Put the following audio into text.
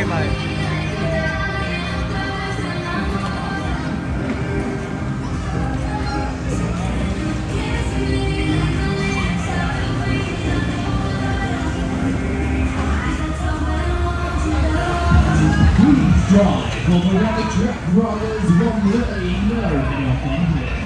way, mate. Drive on the Rapid Track Riders 130 no heading off the